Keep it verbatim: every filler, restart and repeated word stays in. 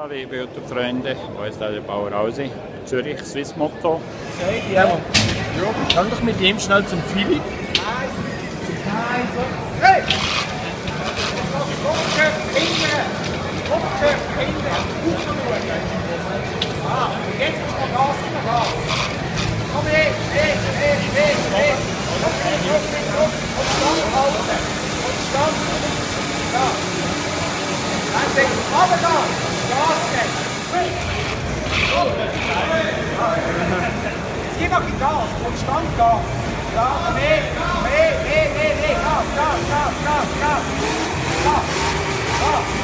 Ja, liebe Autofreunde, wo ist der Bauer Ausi? Zürich, Swiss Moto. Hey, ja, ja, kann doch mit dem schnell zum Philipp. Hey! Kopfschiff, hinten! Kopfschiff, hinten! Ah, und jetzt musst du Gas, gib Gas! Komm her, her, her, her, her! Komm her, komm her, komm! Und Stand halten! Und Stand! Ja! Dann denkst du, aber da! Gas geben! Jetzt gib noch die Gas! Und Stand Gas! Ja, komm her! Komm her, her, her, her! Gas, Gas, Gas, Gas, Gas! Gas! Gas!